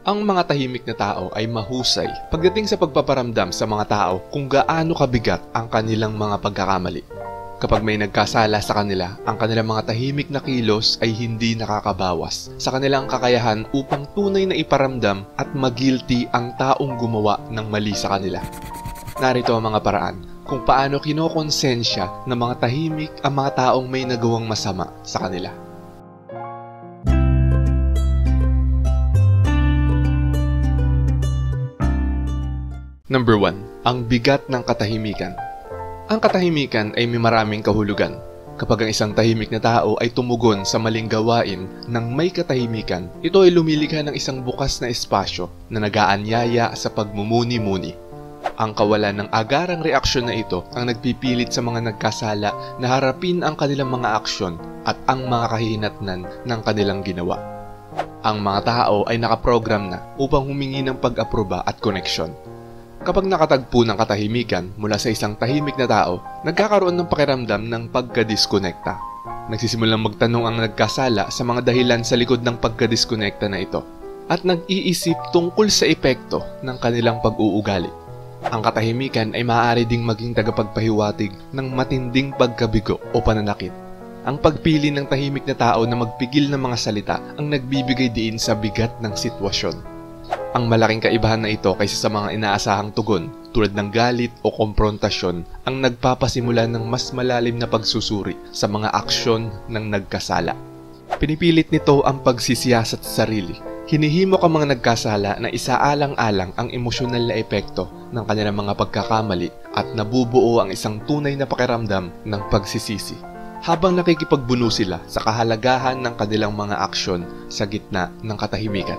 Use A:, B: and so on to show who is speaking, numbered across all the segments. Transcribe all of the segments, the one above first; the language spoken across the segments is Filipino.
A: Ang mga tahimik na tao ay mahusay pagdating sa pagpaparamdam sa mga tao kung gaano kabigat ang kanilang mga pagkakamali. Kapag may nagkasala sa kanila, ang kanilang mga tahimik na kilos ay hindi nakakabawas sa kanilang kakayahan upang tunay na iparamdam at magilty ang taong gumawa ng mali sa kanila. Narito ang mga paraan kung paano kinokonsensya ng mga tahimik ang mga taong may nagawang masama sa kanila. Number 1. Ang bigat ng katahimikan. Ang katahimikan ay may maraming kahulugan. Kapag ang isang tahimik na tao ay tumugon sa maling gawain ng may katahimikan, ito ay lumilikha ng isang bukas na espasyo na nag-aanyaya sa pagmumuni-muni. Ang kawalan ng agarang reaksyon na ito ang nagpipilit sa mga nagkasala na harapin ang kanilang mga aksyon at ang mga kahihinatnan ng kanilang ginawa. Ang mga tao ay nakaprogram na upang humingi ng pag-aproba at koneksyon. Kapag nakatagpo ng katahimikan mula sa isang tahimik na tao, nagkakaroon ng pakiramdam ng pagkadiskonekta. Nagsisimulang magtanong ang nagkasala sa mga dahilan sa likod ng pagkadiskonekta na ito at nag-iisip tungkol sa epekto ng kanilang pag-uugali. Ang katahimikan ay maaari ding maging tagapagpahiwatig ng matinding pagkabigo o pananakit. Ang pagpili ng tahimik na tao na magpigil ng mga salita ang nagbibigay diin sa bigat ng sitwasyon. Ang malaking kaibahan na ito kaysa sa mga inaasahang tugon tulad ng galit o komprontasyon ang nagpapasimula ng mas malalim na pagsusuri sa mga aksyon ng nagkasala. Pinipilit nito ang pagsisiyasat sa sarili. Hinihimok ang mga nagkasala na isaalang-alang ang emosyonal na epekto ng kanilang mga pagkakamali at nabubuo ang isang tunay na pakiramdam ng pagsisisi, habang nakikipagbuno sila sa kahalagahan ng kanilang mga aksyon sa gitna ng katahimikan.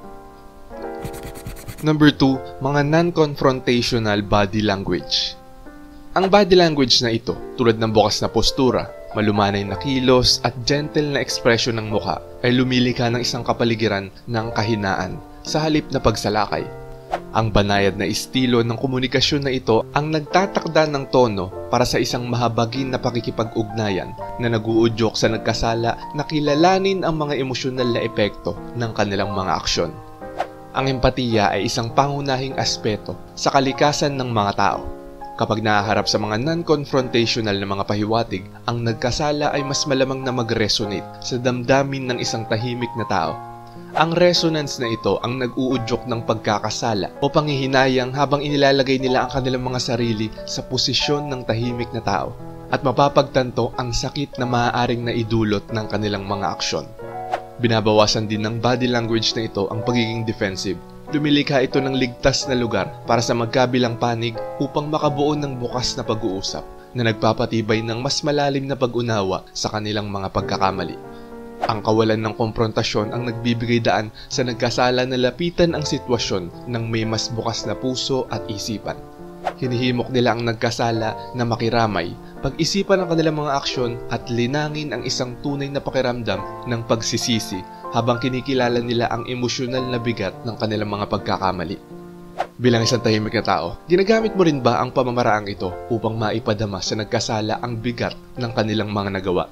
A: Number 2, mga non-confrontational body language. Ang body language na ito, tulad ng bukas na postura, malumanay na kilos at gentle na ekspresyon ng mukha, ay lumilikha ng isang kapaligiran ng kahinaan sa halip na pagsalakay. Ang banayad na estilo ng komunikasyon na ito ang nagtatakda ng tono para sa isang mahabagin na pakikipag-ugnayan na naguudyok sa nagkasala na kilalanin ang mga emosyonal na epekto ng kanilang mga aksyon. Ang empatiya ay isang pangunahing aspeto sa kalikasan ng mga tao. Kapag nahaharap sa mga non-confrontational na mga pahiwatig, ang nagkasala ay mas malamang na mag-resonate sa damdamin ng isang tahimik na tao. Ang resonance na ito ang nag-uudyok ng pagkakasala o panghihinayang habang inilalagay nila ang kanilang mga sarili sa posisyon ng tahimik na tao at mapapagtanto ang sakit na maaaring naidulot ng kanilang mga aksyon. Binabawasan din ng body language na ito ang pagiging defensive. Lumilikha ito ng ligtas na lugar para sa magkabilang panig upang makabuo ng bukas na pag-uusap na nagpapatibay ng mas malalim na pag-unawa sa kanilang mga pagkakamali. Ang kawalan ng komprontasyon ang nagbibigay daan sa nagkasala na lapitan ang sitwasyon ng may mas bukas na puso at isipan. Hinihimok nila ang nagkasala na makiramay, pag-isipan ang kanilang mga aksyon at linangin ang isang tunay na pakiramdam ng pagsisisi habang kinikilala nila ang emosyonal na bigat ng kanilang mga pagkakamali. Bilang isang tahimik na tao, ginagamit mo rin ba ang pamamaraang ito upang maipadama sa nagkasala ang bigat ng kanilang mga nagawa?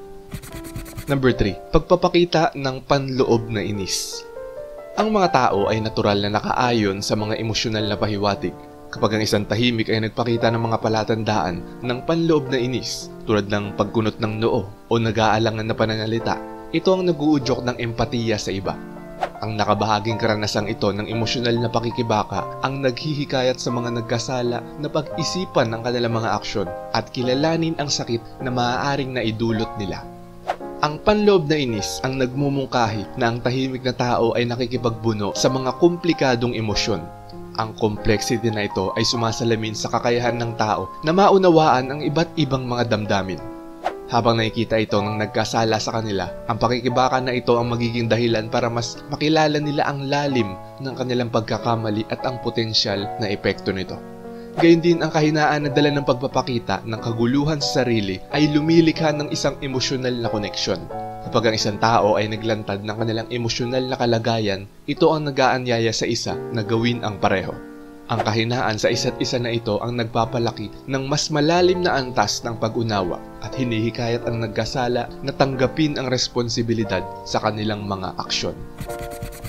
A: Number 3. Pagpapakita ng panloob na inis. Ang mga tao ay natural na nakaayon sa mga emosyonal na pahiwatig. Kapag ang isang tahimik ay nagpakita ng mga palatandaan ng panloob na inis tulad ng pagkunot ng noo o nag-aalangan na pananalita, ito ang nag-uudyok ng empatiya sa iba. Ang nakabahaging karanasang ito ng emosyonal na pakikibaka ang naghihikayat sa mga nagkasala na pag-isipan ang kanilang mga aksyon at kilalanin ang sakit na maaaring naidulot nila. Ang panloob na inis ang nagmumungkahi na ang tahimik na tao ay nakikipagbuno sa mga komplikadong emosyon. Ang complexity na ito ay sumasalamin sa kakayahan ng tao na maunawaan ang iba't ibang mga damdamin. Habang nakikita ito ng nagkasala sa kanila, ang pakikibaka na ito ang magiging dahilan para mas makilala nila ang lalim ng kanilang pagkakamali at ang potensyal na epekto nito. Gayun din ang kahinaan na dala ng pagpapakita ng kaguluhan sa sarili ay lumilikha ng isang emosyonal na koneksyon. Kapag ang isang tao ay naglantad ng kanilang emosyonal na kalagayan, ito ang nag-aanyaya sa isa na gawin ang pareho. Ang kahinaan sa isa't isa na ito ang nagpapalaki ng mas malalim na antas ng pag-unawa at hinihikayat ang nagkasala na tanggapin ang responsibilidad sa kanilang mga aksyon.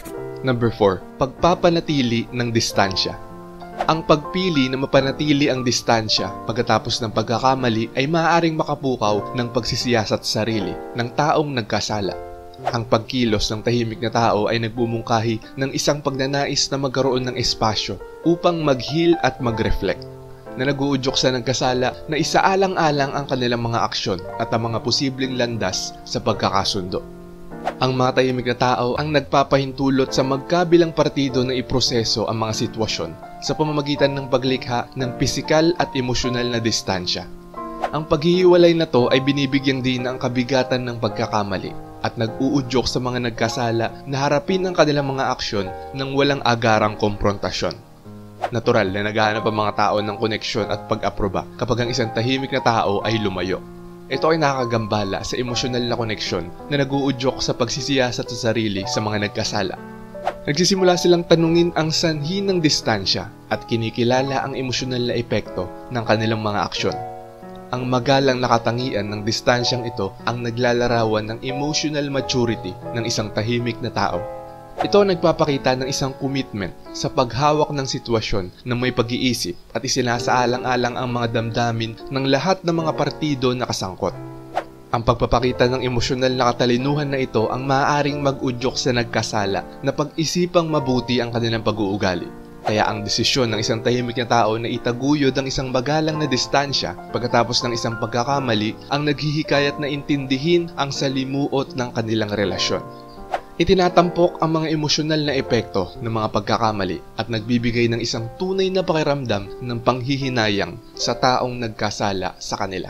A: Number 4. Pagpapanatili ng distansya. Ang pagpili na mapanatili ang distansya pagkatapos ng pagkakamali ay maaaring makapukaw ng pagsisiyasat sa sarili ng taong nagkasala. Ang pagkilos ng tahimik na tao ay nagbumungkahi ng isang pagnanais na magkaroon ng espasyo upang mag-heal at mag-reflect, na nag-uudyok sa nagkasala na isaalang-alang ang kanilang mga aksyon at ang mga posibleng landas sa pagkakasundo. Ang mga tahimik na tao ang nagpapahintulot sa magkabilang partido na iproseso ang mga sitwasyon sa pamamagitan ng paglikha ng pisikal at emosyonal na distansya. Ang paghihiwalay na to ay binibigyan din ng kabigatan ng pagkakamali at nag-uudyok sa mga nagkasala na harapin ang kanilang mga aksyon ng walang agarang komprontasyon. Natural na naghahanap ang mga tao ng koneksyon at pag-aproba kapag ang isang tahimik na tao ay lumayo. Ito ay nakakagambala sa emosyonal na koneksyon na nag-uudyok sa pagsisiyasat sa sarili sa mga nagkasala. Nagsisimula silang tanungin ang sanhi ng distansya at kinikilala ang emosyonal na epekto ng kanilang mga aksyon. Ang magalang nakatangian ng distansyang ito ang naglalarawan ng emotional maturity ng isang tahimik na tao. Ito ang nagpapakita ng isang commitment sa paghawak ng sitwasyon na may pag-iisip at isinasaalang-alang ang mga damdamin ng lahat ng mga partido na kasangkot. Ang pagpapakita ng emosyonal na katalinuhan na ito ang maaaring mag-udyok sa nagkasala na pag-isipang mabuti ang kanilang pag-uugali. Kaya ang desisyon ng isang tahimik na tao na itaguyod ang isang magalang na distansya pagkatapos ng isang pagkakamali ang naghihikayat na intindihin ang salimuot ng kanilang relasyon. Itinatampok ang mga emosyonal na epekto ng mga pagkakamali at nagbibigay ng isang tunay na pakiramdam ng panghihinayang sa taong nagkasala sa kanila.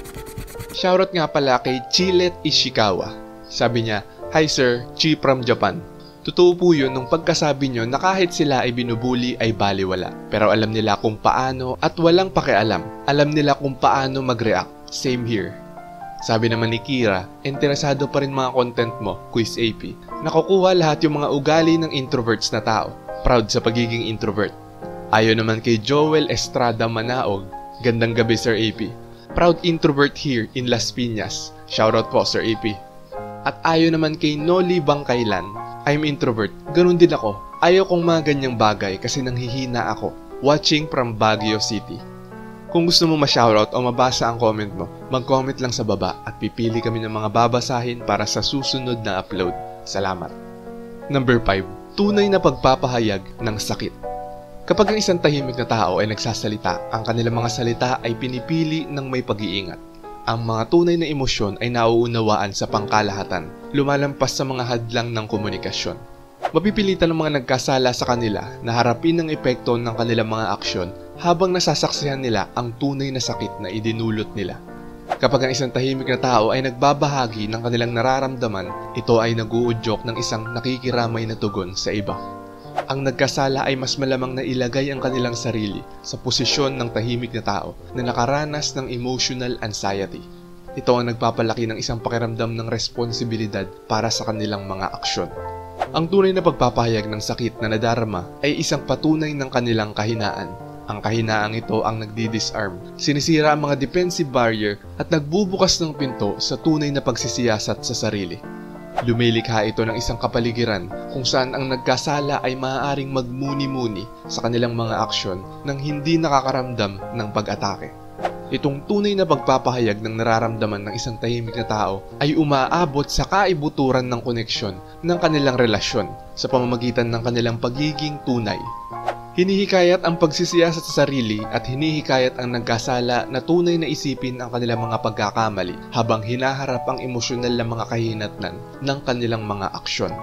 A: Shoutout nga pala kay Chilet Ishikawa. Sabi niya, "Hi sir, Chi from Japan. Totoo po yun nung pagkasabi nyo na kahit sila ay binubuli ay baliwala. Pero alam nila kung paano at walang pakialam. Alam nila kung paano mag-react. Same here." Sabi naman ni Kira, interesado pa rin mga content mo, Quiz AP. Nakukuha lahat yung mga ugali ng introverts na tao. Proud sa pagiging introvert. Ayon naman kay Joel Estrada Manaog, gandang gabi Sir AP. Proud introvert here in Las Piñas. Shoutout po Sir AP. At ayon naman kay Noli Bangkailan, I'm introvert. Ganun din ako. Ayaw kong mga ganyang bagay kasi nanghihina ako. Watching from Baguio City. Kung gusto mo ma-shoutout o mabasa ang comment mo, mag-comment lang sa baba at pipili kami ng mga babasahin para sa susunod na upload. Salamat. Number 5. Tunay na pagpapahayag ng sakit. Kapag ang isang tahimik na tao ay nagsasalita, ang kanilang mga salita ay pinipili ng may pag-iingat. Ang mga tunay na emosyon ay nauunawaan sa pangkalahatan, lumalampas sa mga hadlang ng komunikasyon. Mapipilitan ng mga nagkasala sa kanila na harapin ang epekto ng kanilang mga aksyon habang nasasaksihan nila ang tunay na sakit na idinulot nila. Kapag ang isang tahimik na tao ay nagbabahagi ng kanilang nararamdaman, ito ay nag-uudyok ng isang nakikiramay na tugon sa iba. Ang nagkasala ay mas malamang na ilagay ang kanilang sarili sa posisyon ng tahimik na tao na nakaranas ng emotional anxiety. Ito ang nagpapalaki ng isang pakiramdam ng responsibilidad para sa kanilang mga aksyon. Ang tunay na pagpapahayag ng sakit na nadarama ay isang patunay ng kanilang kahinaan. Ang kahinaang ito ang nagdi-disarm, sinisira ang mga defensive barrier at nagbubukas ng pinto sa tunay na pagsisiyasat sa sarili. Lumilikha ito ng isang kapaligiran kung saan ang nagkasala ay maaaring magmuni-muni sa kanilang mga aksyon nang hindi nakakaramdam ng pag-atake. Itong tunay na pagpapahayag ng nararamdaman ng isang tahimik na tao ay umaabot sa kaibuturan ng koneksyon ng kanilang relasyon sa pamamagitan ng kanilang pagiging tunay. Hinihikayat ang pagsisiyasat sa sarili at hinihikayat ang nagkasala na tunay na isipin ang kanilang mga pagkakamali habang hinaharap ang emosyonal na mga kahinatnan ng kanilang mga aksyon.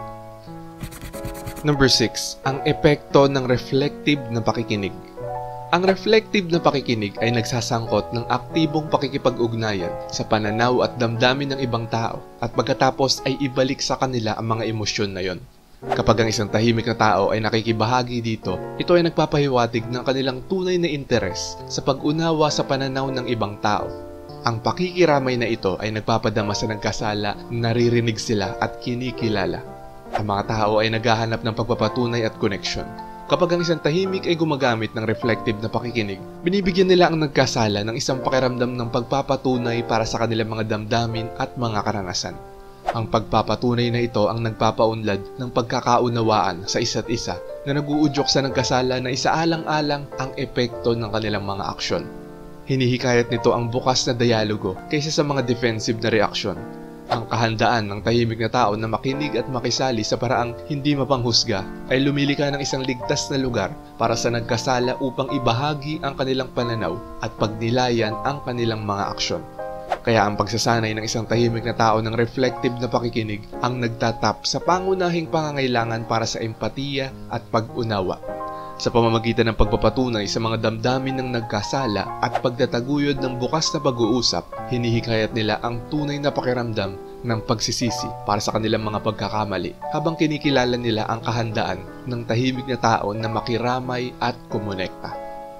A: Number 6. Ang epekto ng reflective na pakikinig. Ang reflective na pakikinig ay nagsasangkot ng aktibong pakikipag-ugnayan sa pananaw at damdamin ng ibang tao at pagkatapos ay ibalik sa kanila ang mga emosyon na yon. Kapag ang isang tahimik na tao ay nakikibahagi dito, ito ay nagpapahiwatig ng kanilang tunay na interes sa pag-unawa sa pananaw ng ibang tao. Ang pakikiramay na ito ay nagpapadama sa nagkasala na naririnig sila at kinikilala. Ang mga tao ay naghahanap ng pagpapatunay at koneksyon. Kapag ang isang tahimik ay gumagamit ng reflective na pakikinig, binibigyan nila ang nagkasala ng isang pakiramdam ng pagpapatunay para sa kanilang mga damdamin at mga karanasan. Ang pagpapatunay na ito ang nagpapaunlad ng pagkakaunawaan sa isa't isa na naguudyok sa nagkasala na isaalang-alang ang epekto ng kanilang mga aksyon. Hinihikayat nito ang bukas na dialogo kaysa sa mga defensive na reaksyon. Ang kahandaan ng tahimik na tao na makinig at makisali sa paraang hindi mapanghusga ay lumilika ng isang ligtas na lugar para sa nagkasala upang ibahagi ang kanilang pananaw at pagnilayan ang kanilang mga aksyon. Kaya ang pagsasanay ng isang tahimik na tao ng reflective na pakikinig ang nagtatap sa pangunahing pangangailangan para sa empatiya at pag-unawa. Sa pamamagitan ng pagpapatunay sa mga damdamin ng nagkasala at pagtataguyod ng bukas na pag-uusap, hinihikayat nila ang tunay na pakiramdam ng pagsisisi para sa kanilang mga pagkakamali habang kinikilala nila ang kahandaan ng tahimik na tao na makiramay at kumonekta.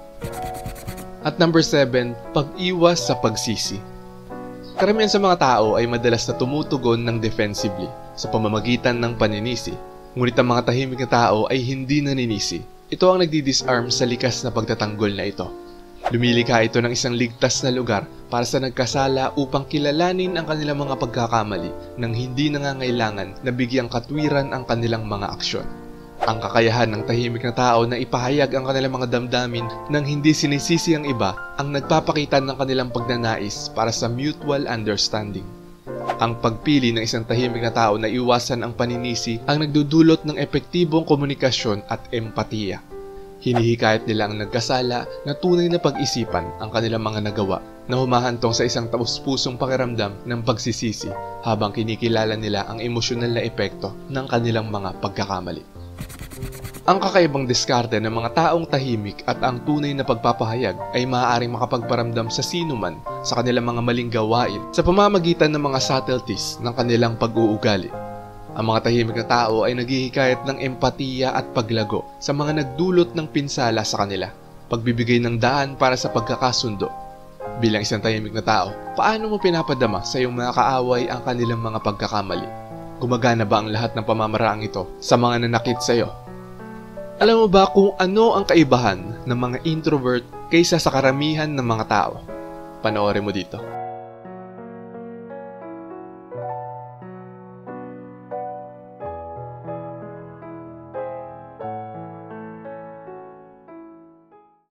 A: At number 7, pag-iwas sa pagsisi. Karamihan sa mga tao ay madalas na tumutugon ng defensively sa pamamagitan ng paninisi. Ngunit ang mga tahimik na tao ay hindi naninisi. Ito ang nagdi-disarm sa likas na pagtatanggol na ito. Lumilika ito ng isang ligtas na lugar para sa nagkasala upang kilalanin ang kanilang mga pagkakamali nang hindi nangangailangan na bigyang katwiran ang kanilang mga aksyon. Ang kakayahan ng tahimik na tao na ipahayag ang kanilang mga damdamin nang hindi sinisisi ang iba ang nagpapakita ng kanilang pagnanais para sa mutual understanding. Ang pagpili ng isang tahimik na tao na iwasan ang paninisi ang nagdudulot ng epektibong komunikasyon at empatiya. Hinihikayat nila ang nagkasala na tunay na pag-isipan ang kanilang mga nagawa na humahantong sa isang taus-pusong pakiramdam ng pagsisisi habang kinikilala nila ang emosyonal na epekto ng kanilang mga pagkakamali. Ang kakaibang diskarte ng mga taong tahimik at ang tunay na pagpapahayag ay maaaring makapagparamdam sa sinuman sa kanilang mga maling gawain sa pamamagitan ng mga subtleties ng kanilang pag-uugali. Ang mga tahimik na tao ay naghihikayat ng empatiya at paglago sa mga nagdulot ng pinsala sa kanila, pagbibigay ng daan para sa pagkakasundo. Bilang isang tahimik na tao, paano mo pinapadama sa iyong mga kaaway ang kanilang mga pagkakamali? Gumagana ba ang lahat ng pamamaraang ito sa mga nanakit sa iyo? Alam mo ba kung ano ang kaibahan ng mga introvert kaysa sa karamihan ng mga tao? Panoorin mo dito.